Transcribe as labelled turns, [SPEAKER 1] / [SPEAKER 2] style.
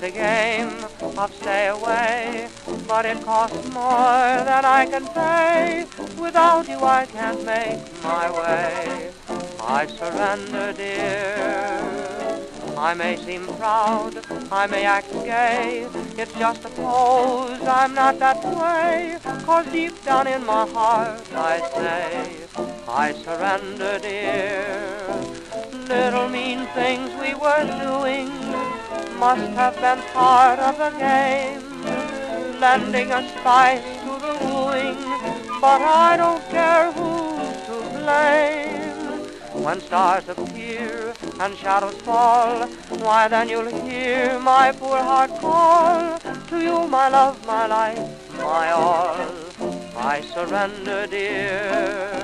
[SPEAKER 1] the game of stay away, but it costs more than I can pay. Without you I can't make my way. I surrender, dear. I may seem proud, I may act gay, it's just a pose, I'm not that way, 'cause deep down in my heart I say, I surrender, dear. Little mean things we were doing must have been part of the game, lending a spice to the wooing, but I don't care who's to blame. When stars appear and shadows fall, why then you'll hear my poor heart call. To you, my love, my life, my all, I surrender, dear.